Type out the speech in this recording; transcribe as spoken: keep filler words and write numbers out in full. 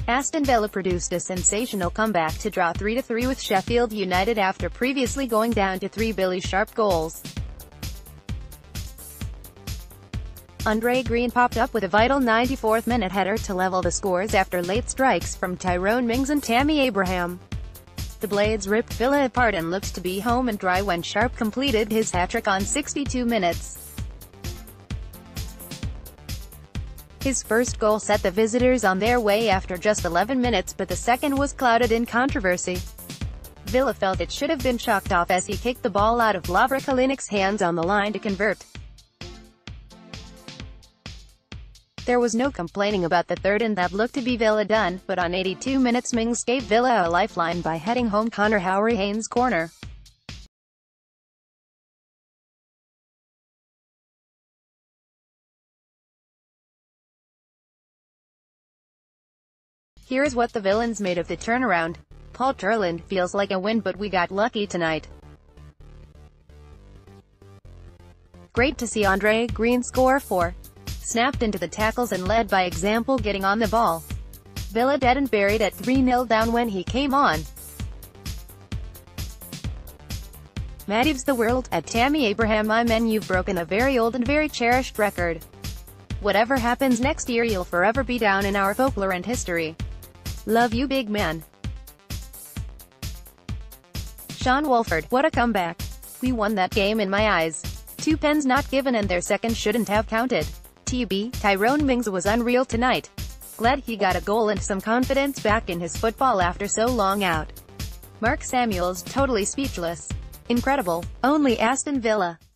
Aston Villa produced a sensational comeback to draw three to three with Sheffield United after previously going down to three Billy Sharp goals. Andre Green popped up with a vital ninety-fourth minute header to level the scores after late strikes from Tyrone, Mings and Tammy Abraham. The Blades ripped Villa apart and looked to be home and dry when Sharp completed his hat-trick on sixty-two minutes. His first goal set the visitors on their way after just eleven minutes, but the second was clouded in controversy. Villa felt it should have been chalked off as he kicked the ball out of Lovre Kalinic's hands on the line to convert. There was no complaining about the third, and that looked to be Villa done, but on eighty-two minutes Mings gave Villa a lifeline by heading home Connor Howery Haynes' corner. Here's what the villains made of the turnaround. Paul Turland: feels like a win, but we got lucky tonight. Great to see Andre Green score four. Snapped into the tackles and led by example, getting on the ball. Villa dead and buried at three nil down when he came on. Maddives the world, at Tammy Abraham: my men, you've broken a very old and very cherished record. Whatever happens next year, you'll forever be down in our folklore and history. Love you, big man. Sean Wolford: what a comeback. We won that game in my eyes. Two pens not given and their second shouldn't have counted. T B, Tyrone Mings was unreal tonight. Glad he got a goal and some confidence back in his football after so long out. Mark Samuels: totally speechless. Incredible. Only Aston Villa.